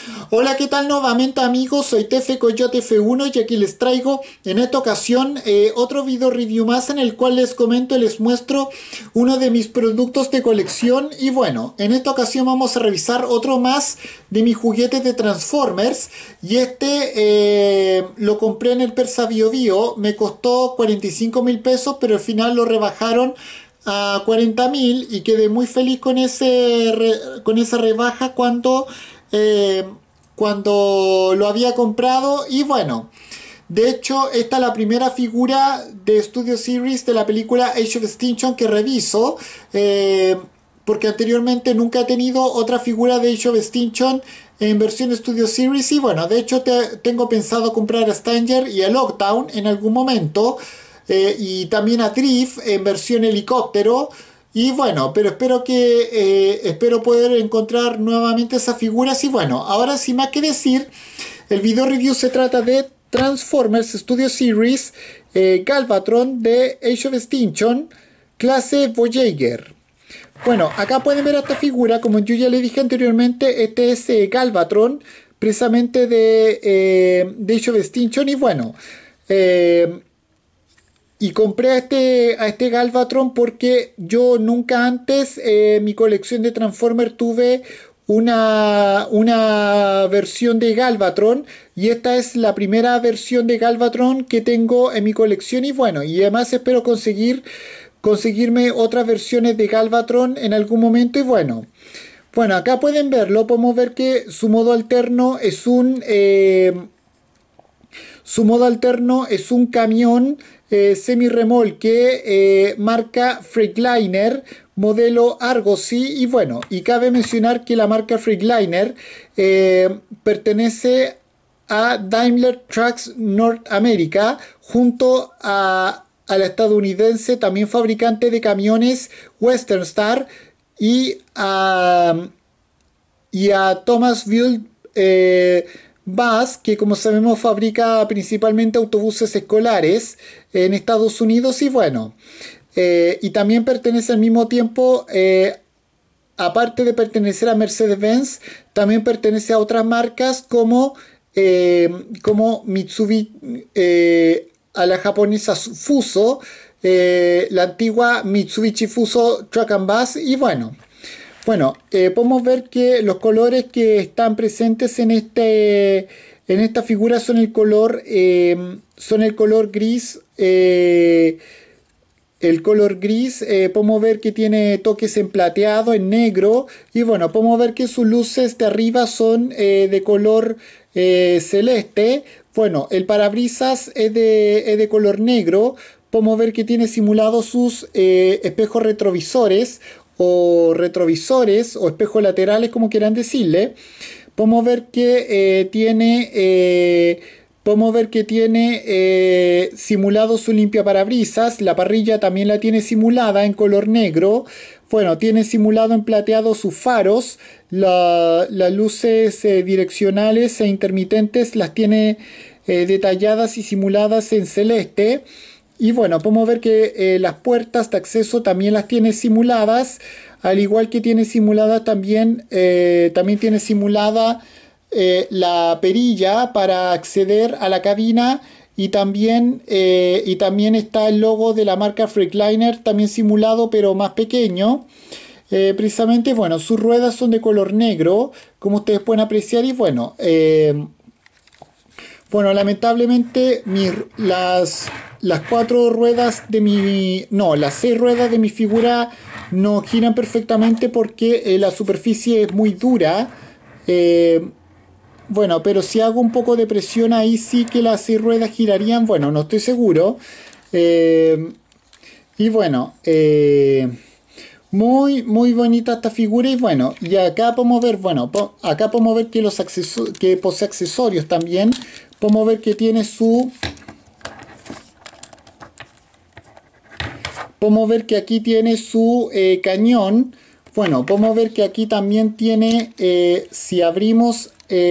Hola, ¿qué tal nuevamente amigos? Soy Tefe Coyote F1 y aquí les traigo en esta ocasión otro video review más en el cual les comento y les muestro uno de mis productos de colección. Y bueno, en esta ocasión vamos a revisar otro más de mis juguetes de Transformers. Y lo compré en el Persa Bio Bio, me costó 45.000 pesos, pero al final lo rebajaron a 40.000 y quedé muy feliz con con esa rebaja eh, cuando lo había comprado. Y bueno, de hecho esta es la primera figura de Studio Series de la película Age of Extinction que reviso, porque anteriormente nunca he tenido otra figura de Age of Extinction en versión Studio Series. Y bueno, de hecho tengo pensado comprar a Stanger y a Lockdown en algún momento, y también a Drift en versión helicóptero. Y bueno, pero espero poder encontrar nuevamente esas figuras. Y bueno, ahora sin más que decir, el video review se trata de Transformers Studio Series Galvatron de Age of Extinction, clase Voyager. Bueno, acá pueden ver esta figura, como yo ya le dije anteriormente, este es Galvatron, precisamente de Age of Extinction. Y bueno, eh, y compré a este Galvatron porque yo nunca antes en mi colección de Transformers tuve una versión de Galvatron, y esta es la primera versión de Galvatron que tengo en mi colección. Y bueno, y además espero conseguirme otras versiones de Galvatron en algún momento. Y bueno, acá pueden verlo, podemos ver que su modo alterno es un camión semi-remolque marca Freightliner, modelo Argosy. Y bueno, y cabe mencionar que la marca Freightliner pertenece a Daimler Trucks North America, junto a la estadounidense también fabricante de camiones Western Star, y a Thomasville Bus, que como sabemos fabrica principalmente autobuses escolares en Estados Unidos. Y bueno, y también pertenece al mismo tiempo, aparte de pertenecer a Mercedes-Benz, también pertenece a otras marcas como Mitsubishi, a la japonesa Fuso, la antigua Mitsubishi Fuso Truck and Bus. Y bueno, podemos ver que los colores que están presentes en esta figura son el color gris. Podemos ver que tiene toques en plateado, en negro. Y bueno, podemos ver que sus luces de arriba son de color celeste. Bueno, el parabrisas es de color negro. Podemos ver que tiene simulados sus espejos retrovisores o espejos laterales, como quieran decirle. Podemos ver que tiene simulado su limpiaparabrisas. La parrilla también la tiene simulada en color negro. Bueno, tiene simulado en plateado sus faros. Las luces direccionales e intermitentes las tiene detalladas y simuladas en celeste. Y bueno, podemos ver que las puertas de acceso también las tiene simuladas, al igual que tiene simulada también tiene simulada la perilla para acceder a la cabina. Y también está el logo de la marca Freightliner, también simulado pero más pequeño. Precisamente, bueno, sus ruedas son de color negro, como ustedes pueden apreciar. Y bueno, lamentablemente las cuatro ruedas de no, las seis ruedas de mi figura no giran perfectamente porque la superficie es muy dura. Eh, bueno, pero si hago un poco de presión ahí sí que las seis ruedas girarían. Bueno, no estoy seguro. Eh, y bueno, muy bonita esta figura. Y bueno, y acá podemos ver, acá podemos ver que que posee accesorios también. Podemos ver que tiene podemos ver que aquí tiene su cañón. Bueno, podemos ver que aquí también tiene, si abrimos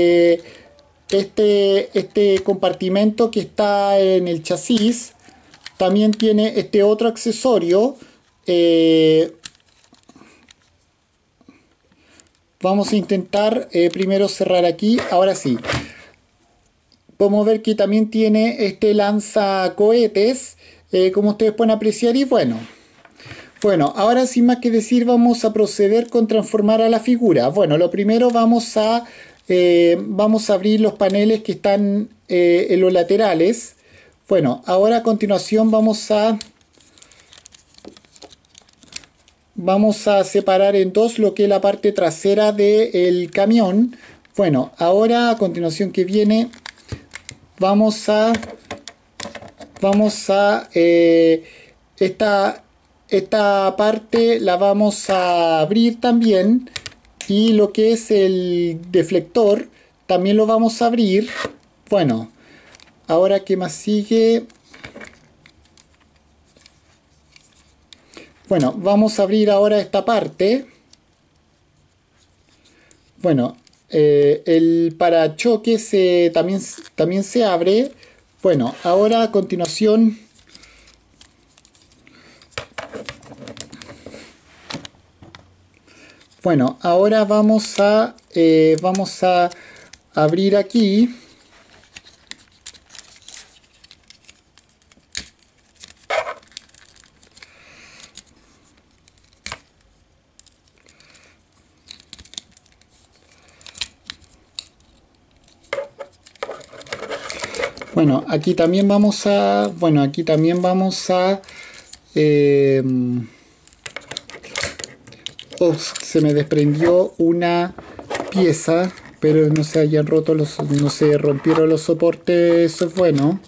este compartimento que está en el chasis, también tiene este otro accesorio. eh, Vamos a intentar primero cerrar aquí. Ahora sí. Podemos ver que también tiene este lanzacohetes, como ustedes pueden apreciar. Y bueno, ahora sin más que decir, vamos a proceder con transformar a la figura. Bueno, lo primero vamos a abrir los paneles que están en los laterales. Bueno, ahora a continuación vamos a separar en dos lo que es la parte trasera del camión. Bueno, ahora a continuación que viene, vamos a esta parte la vamos a abrir también, y lo que es el deflector también lo vamos a abrir. Bueno, ahora qué más sigue. Bueno, vamos a abrir ahora esta parte. Bueno, el parachoques también se abre. Bueno, ahora a continuación ahora vamos a abrir aquí. Bueno, aquí también vamos a, eh, se me desprendió una pieza, pero no se hayan roto no se rompieron los soportes, eso es bueno.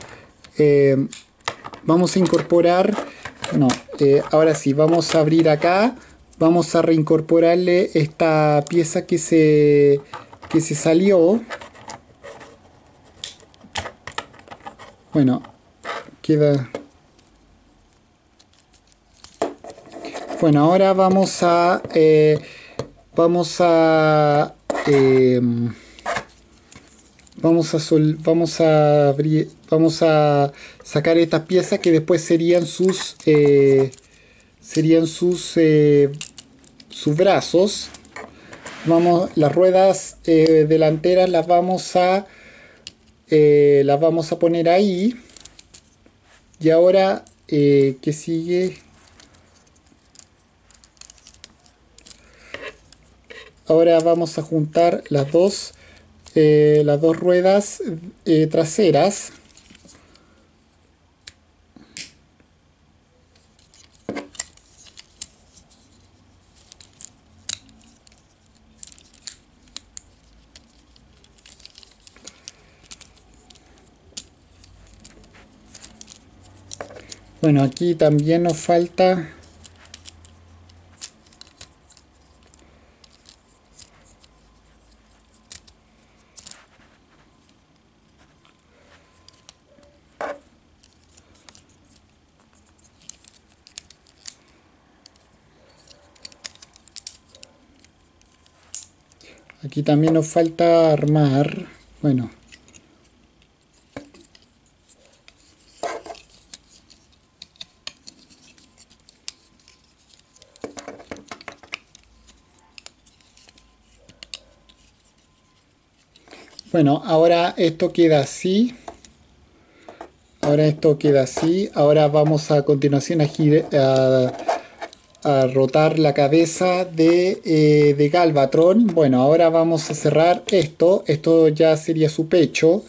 Vamos a incorporar, ahora sí, vamos a abrir acá, vamos a reincorporarle esta pieza que se salió. Bueno, queda. Bueno, ahora vamos a sacar estas piezas que después serían sus brazos. Las ruedas delanteras las vamos a poner ahí. Y ahora, ¿qué sigue? Ahora vamos a juntar las dos ruedas traseras. Bueno, aquí también nos falta. Aquí también nos falta armar. Bueno. Bueno, ahora esto queda así. Ahora vamos a continuación a rotar la cabeza de Galvatron. Bueno, ahora vamos a cerrar esto. Esto ya sería su pecho.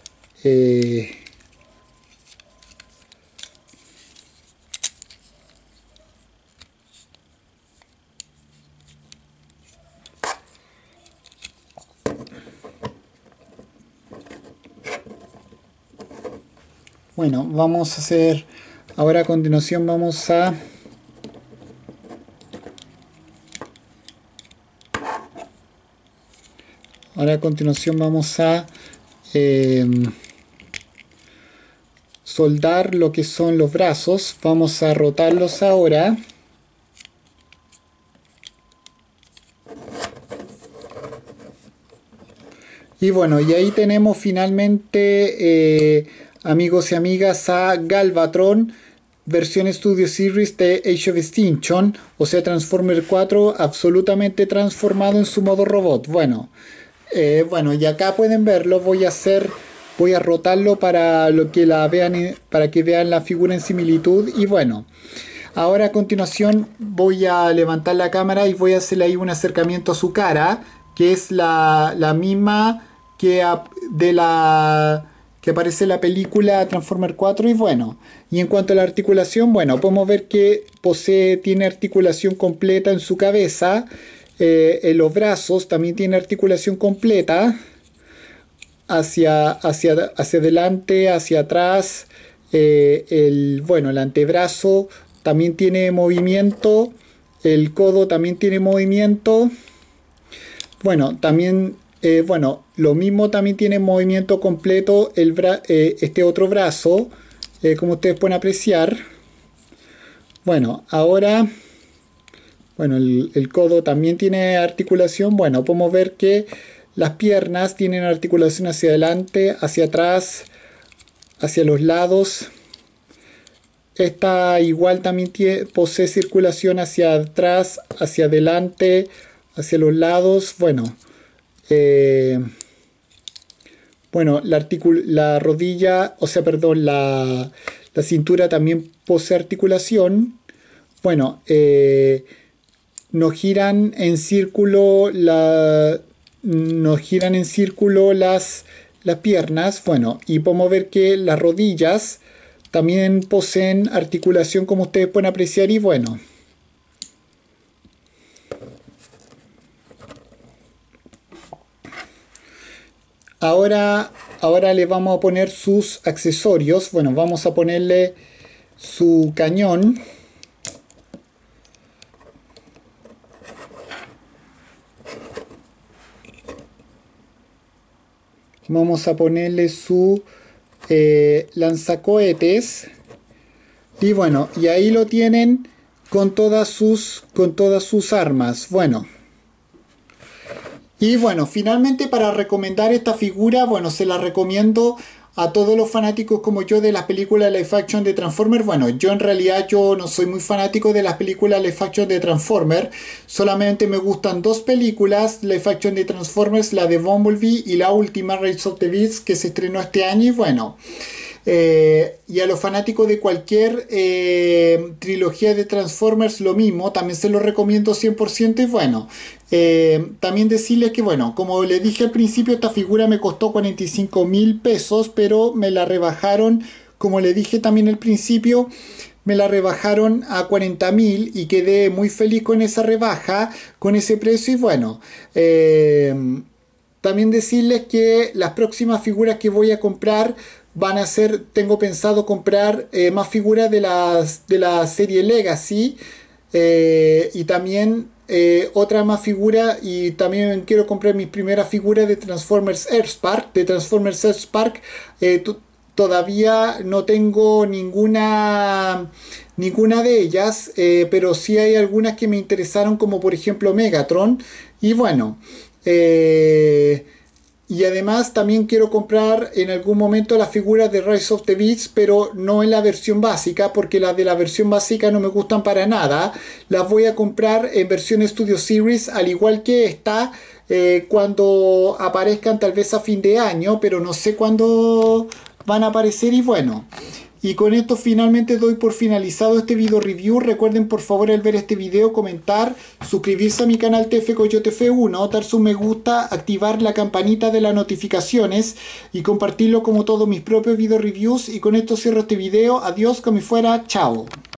Bueno, vamos a hacer. Ahora a continuación vamos a. Ahora a continuación vamos a soldar lo que son los brazos. Vamos a rotarlos ahora. Y bueno, y ahí tenemos finalmente, amigos y amigas, a Galvatron versión Studio Series de Age of Extinction, o sea Transformer 4 absolutamente transformado en su modo robot. Bueno, y acá pueden verlo. Voy a rotarlo para lo que la vean, para que vean la figura en similitud. Y bueno, ahora a continuación voy a levantar la cámara y voy a hacerle ahí un acercamiento a su cara, que es la misma que que aparece en la película Transformer 4. Y bueno, y en cuanto a la articulación, bueno, podemos ver que tiene articulación completa en su cabeza. En los brazos también tiene articulación completa hacia adelante, hacia atrás. El antebrazo también tiene movimiento, el codo también tiene movimiento. Bueno, también lo mismo, también tiene movimiento completo este otro brazo, como ustedes pueden apreciar. Bueno, ahora, el codo también tiene articulación. Bueno, podemos ver que las piernas tienen articulación hacia adelante, hacia atrás, hacia los lados. Esta igual también posee circulación hacia atrás, hacia adelante, hacia los lados. La rodilla, la cintura también posee articulación. Nos giran en círculo las piernas. Y podemos ver que las rodillas también poseen articulación, como ustedes pueden apreciar. Y bueno, ahora le vamos a poner sus accesorios. Bueno, vamos a ponerle su cañón. Vamos a ponerle su lanzacohetes. Y bueno, y ahí lo tienen con todas sus armas. Y bueno, finalmente, para recomendar esta figura, se la recomiendo a todos los fanáticos como yo de las películas live action de Transformers. Yo en realidad no soy muy fanático de las películas live action de Transformers. Solamente me gustan dos películas live action de Transformers, la de Bumblebee y la última, Rise of the Beasts, que se estrenó este año. Y a los fanáticos de cualquier trilogía de Transformers lo mismo, también se lo recomiendo 100%. Y también decirles que como les dije al principio, esta figura me costó 45.000 pesos, pero me la rebajaron, como les dije también al principio, me la rebajaron a 40.000 y quedé muy feliz con esa rebaja, con ese precio. Y también decirles que las próximas figuras que voy a comprar van a ser, tengo pensado comprar más figuras de la serie Legacy, y también otra más figura, y también quiero comprar mis primeras figuras de Transformers Earthspark. Todavía no tengo ninguna de ellas, pero sí hay algunas que me interesaron, como por ejemplo Megatron. Y y además también quiero comprar en algún momento las figuras de Rise of the Beasts, pero no en la versión básica, porque las de la versión básica no me gustan para nada. Las voy a comprar en versión Studio Series, al igual que esta, cuando aparezcan, tal vez a fin de año, pero no sé cuándo van a aparecer. Y con esto finalmente doy por finalizado este video review. Recuerden por favor, al ver este video, comentar, suscribirse a mi canal TF Coyote F1, dar su me gusta, activar la campanita de las notificaciones y compartirlo como todos mis propios video reviews. Y con esto cierro este video. Adiós, como fuera, chao.